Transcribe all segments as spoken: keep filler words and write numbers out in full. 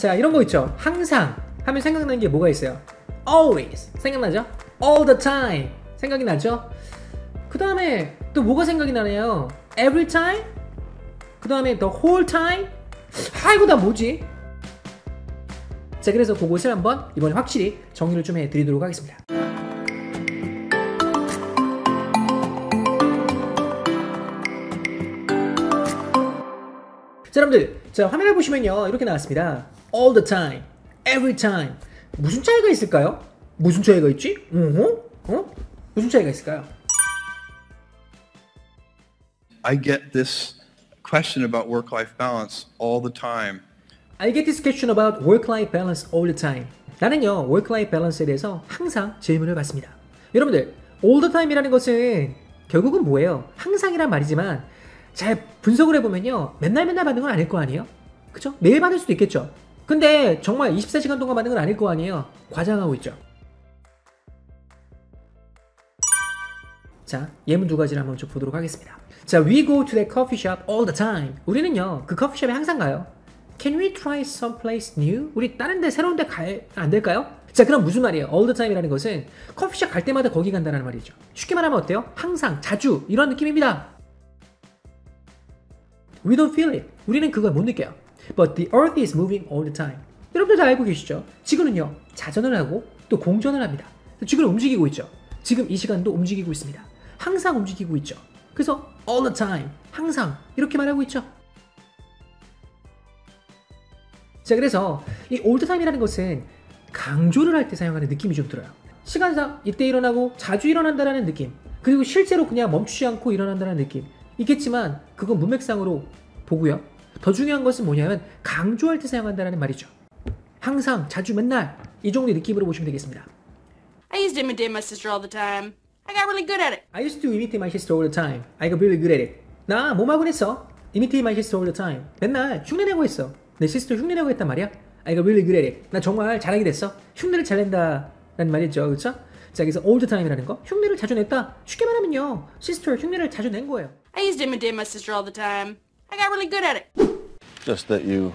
자, 이런 거 있죠. 항상 하면 생각나는 게 뭐가 있어요? always 생각나죠? all the time 생각이 나죠? 그 다음에 또 뭐가 생각이 나네요? every time? 그 다음에 the whole time? 아, 이거 다 뭐지? 자, 그래서 그것을 한번 이번에 확실히 정리를 좀 해드리도록 하겠습니다. 자, 여러분들, 자, 화면을 보시면요, 이렇게 나왔습니다. all the time, every time. 무슨 차이가 있을까요? 무슨 차이가 있지? 어허? 어? 무슨 차이가 있을까요? I get this question about work-life balance all the time. I get this question about work-life balance all the time. 나는요, work-life balance에 대해서 항상 질문을 받습니다. 여러분들, all the time이라는 것은 결국은 뭐예요? 항상이란 말이지만 잘 분석을 해보면요, 맨날 맨날 받는 건 아닐 거 아니에요? 그쵸? 매일 받을 수도 있겠죠. 근데 정말 이십사 시간 동안 받는 건 아닐 거 아니에요? 과장하고 있죠. 자, 예문 두 가지를 한번 좀 보도록 하겠습니다. 자, we go to the coffee shop all the time. 우리는요, 그 커피숍에 항상 가요. Can we try someplace new? 우리 다른 데, 새로운 데 갈, 안 될까요? 자, 그럼 무슨 말이에요? all the time이라는 것은 커피숍 갈 때마다 거기 간다는 말이죠. 쉽게 말하면 어때요? 항상, 자주, 이런 느낌입니다. We don't feel it. 우리는 그걸 못 느껴요. But the earth is moving all the time. 여러분들 다 알고 계시죠? 지구는요, 자전을 하고 또 공전을 합니다. 지구는 움직이고 있죠. 지금 이 시간도 움직이고 있습니다. 항상 움직이고 있죠. 그래서 all the time, 항상 이렇게 말하고 있죠. 자, 그래서 이 all the time이라는 것은 강조를 할 때 사용하는 느낌이 좀 들어요. 시간상 이때 일어나고 자주 일어난다라는 느낌, 그리고 실제로 그냥 멈추지 않고 일어난다는 느낌 있겠지만 그건 문맥상으로 보고요. 더 중요한 것은 뭐냐면 강조할 때 사용한다는 말이죠. 항상, 자주, 맨날 이 정도의 느낌으로 보시면 되겠습니다. I used to imitate my sister all the time. I got really good at it. I used to imitate my sister all the time. I got really good at it. 나 몸하곤 했어. imitate my sister all the time. 맨날 흉내내고 했어. 내 시스터 흉내내고 했단 말이야. I got really good at it. 나 정말 잘하게 됐어. 흉내를 잘 낸다라는 말이죠. 그렇죠? 자, 그래서 all the time이라는 거, 흉내를 자주 냈다. 쉽게 말하면요, sister 흉내를 자주 낸 거예요. I used to imitate my sister all the time. I got really good at it. Just that you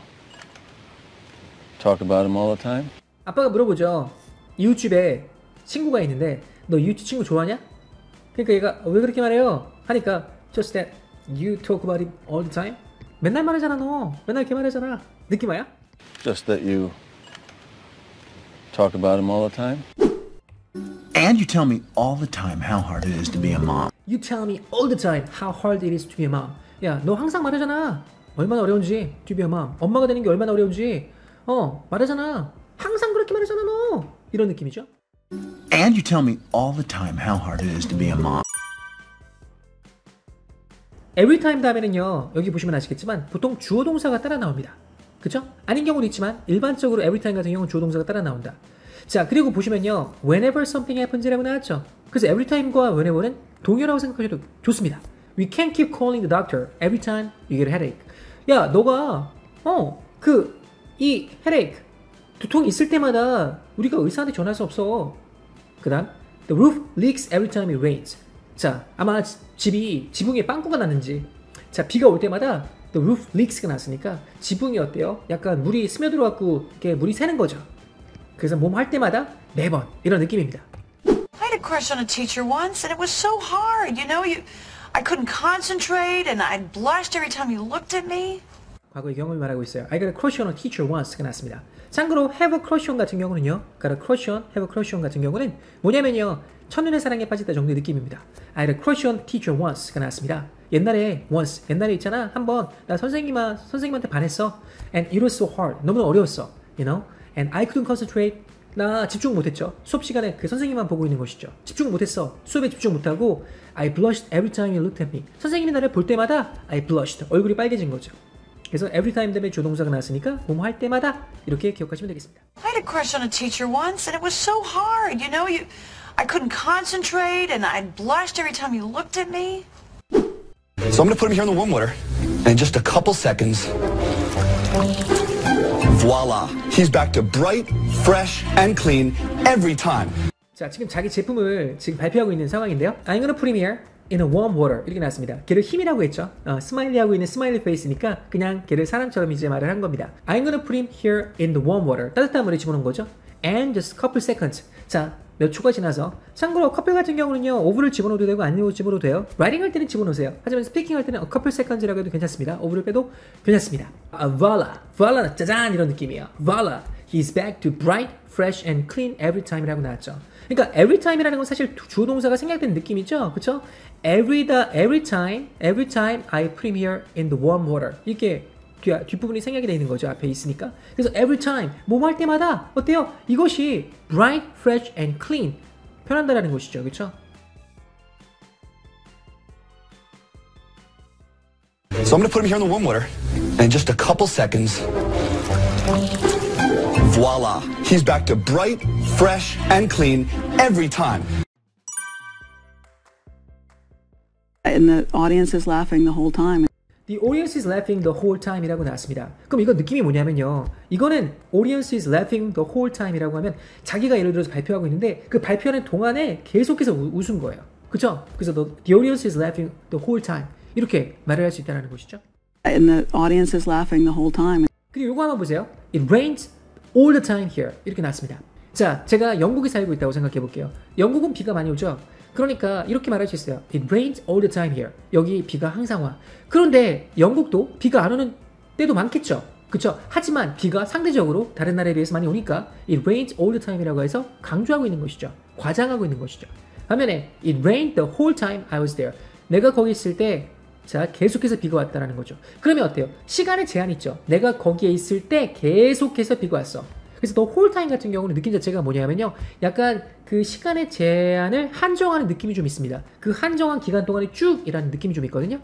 talk about him all the time? 아빠가 물어보죠. 이웃집에 친구가 있는데 너 이웃집 친구 좋아하냐? 그러니까 얘가 왜 그렇게 말해요? 하니까 just that you talk about him all the time? 맨날 말하잖아 너. 맨날 이렇게 말하잖아. 느낌 와요? Just that you talk about him all the time? And you tell me all the time how hard it is to be a mom. You tell me all the time how hard it is to be a mom. 야, 너 항상 말하잖아. 얼마나 어려운지. to be a mom. 엄마가 되는 게 얼마나 어려운지. 어, 말하잖아. 항상 그렇게 말하잖아 너. 이런 느낌이죠. And you tell me all the time how hard it is to be a mom. every time 다음에는요, 여기 보시면 아시겠지만 보통 주어 동사가 따라 나옵니다. 그쵸? 아닌 경우도 있지만 일반적으로 every time 같은 경우는 주어 동사가 따라 나온다. 자, 그리고 보시면요, whenever something happens라고 나왔죠. 그래서 every time과 whenever는 동일하다고 생각하셔도 좋습니다. We can't keep calling the doctor every time you get a headache. 야, 너가 어, 그 이 headache, 두통이 있을 때마다 우리가 의사한테 전화할 수 없어. 그 다음 the roof leaks every time it rains. 자, 아마 집이 지붕에 빵꾸가 났는지, 자, 비가 올 때마다 the roof leaks가 났으니까 지붕이 어때요? 약간 물이 스며들어갖고 이렇게 물이 새는 거죠. 그래서 몸 할 때마다 매번 이런 느낌입니다. I had a crush on a teacher once and it was so hard, you know, you I couldn't concentrate and I blushed every time you looked at me. 과거의 경험을 말하고 있어요. I got a crush on a teacher once가 났습니다. 참고로 have a crush on 같은 경우는요, got a crush on, have a crush on 같은 경우는 뭐냐면요, 첫눈에 사랑에 빠졌다 정도의 느낌입니다. I had a crush on teacher once가 나왔습니다. 옛날에 once, 옛날에 있잖아, 한번 나 선생님아, 선생님한테 반했어. And it was so hard, 너무 어려웠어, you know. And I couldn't concentrate, 나 집중 못했죠. 수업 시간에 그 선생님만 보고 있는 것이죠. 집중 못했어. 수업에 집중 못하고 I blushed every time you looked at me. 선생님이 나를 볼 때마다 I blushed, 얼굴이 빨개진 거죠. 그래서 every time 때문에 조동사가 나왔으니까 뭐뭐 할 때마다 이렇게 기억하시면 되겠습니다. I had a crush on a teacher once and it was so hard, you know, you I couldn't concentrate and I blushed every time you looked at me. So I'm going to put him here in the warm water and in just a couple seconds, voila, he's back to bright, fresh, and clean every time. 자, 지금 자기 제품을 지금 발표하고 있는 상황인데요. I'm gonna put him here in a warm water 이렇게 나왔습니다. 걔를 힘이라고 했죠. 어, 스마일리하고 있는 스마일리 페이스니까 그냥 걔를 사람처럼 이제 말을 한 겁니다. I'm gonna put him here in the warm water. 따뜻한 물에 집어넣은 거죠. And just a couple seconds. 자, 몇 초가 지나서. 참고로 커플 같은 경우는요, 오브를 집어넣어도 되고 안 집어넣어도 돼요. 라이팅 할 때는 집어넣으세요. 하지만 스피킹 할 때는 a couple seconds라고 해도 괜찮습니다. 오브를 빼도 괜찮습니다. 아, voila. voila. 짜잔 이런 느낌이에요. voila. He's back to bright, fresh and clean every time이라고 나왔죠. 그러니까 every time이라는 건 사실 주어 동사가 생략된 느낌이죠. 그쵸? Every, the, every time, every time I put him here in the warm water. 이렇게 뒤, 뒷부분이 생략이 되어 있는 거죠. 앞에 있으니까. 그래서 every time, 뭐 할 때마다 어때요? 이것이 bright, fresh and clean. 편한다라는 것이죠. 그쵸? So I'm gonna put him here in the warm water, and in just a couple seconds, voila, he's back to bright, fresh, and clean every time. And the audience is laughing the whole time. The audience is laughing the whole time이라고 나왔습니다. 그럼 이거 느낌이 뭐냐면요. 이거는 audience is laughing the whole time이라고 하면 자기가 예를 들어서 발표하고 있는데 그 발표하는 동안에 계속해서 우, 웃은 거예요. 그쵸? 그래서 the, the audience is laughing the whole time. 이렇게 말을 할 수 있다는 것이죠. And the audience is laughing the whole time. 그리고 이거 한번 보세요. It rains all the time here. 이렇게 나왔습니다. 자, 제가 영국에 살고 있다고 생각해 볼게요. 영국은 비가 많이 오죠? 그러니까 이렇게 말할 수 있어요. It rains all the time here. 여기 비가 항상 와. 그런데 영국도 비가 안 오는 때도 많겠죠. 그쵸? 하지만 비가 상대적으로 다른 나라에 비해서 많이 오니까 It rains all the time이라고 해서 강조하고 있는 것이죠. 과장하고 있는 것이죠. 반면에 It rained the whole time I was there. 내가 거기 있을 때 자, 계속해서 비가 왔다라는 거죠. 그러면 어때요? 시간에 제한이 있죠. 내가 거기에 있을 때 계속해서 비가 왔어. 그래서 더 홀타임 같은 경우는 느낌 자체가 뭐냐면요. 약간 그 시간의 제한을 한정하는 느낌이 좀 있습니다. 그 한정한 기간 동안에 쭉 이라는 느낌이 좀 있거든요.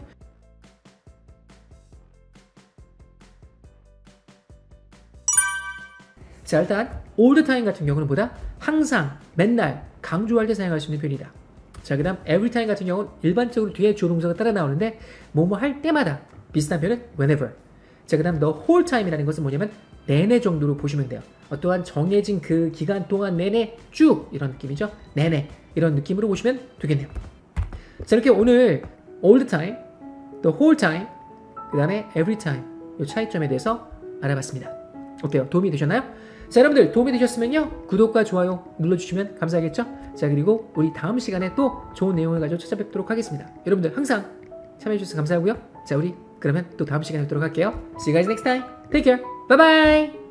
자, 일단 all the time 같은 경우는 보다 항상, 맨날, 강조할 때 사용할 수 있는 표현이다. 자, 그 다음 every time 같은 경우는 일반적으로 뒤에 주어 동사가 따라 나오는데 뭐뭐 할 때마다 비슷한 표현은 whenever. 자, 그 다음 the whole time이라는 것은 뭐냐면 내내 정도로 보시면 돼요. 어떠한 정해진 그 기간 동안 내내 쭉 이런 느낌이죠. 내내 이런 느낌으로 보시면 되겠네요. 자, 이렇게 오늘 all the time, the whole time, 그 다음에 every time 이 차이점에 대해서 알아봤습니다. 어때요? 도움이 되셨나요? 자, 여러분들 도움이 되셨으면요 구독과 좋아요 눌러주시면 감사하겠죠? 자, 그리고 우리 다음 시간에 또 좋은 내용을 가지고 찾아뵙도록 하겠습니다. 여러분들 항상 참여해주셔서 감사하고요. 자, 우리 그러면 또 다음 시간에 뵙도록 할게요. See you guys next time. Take care. Bye bye.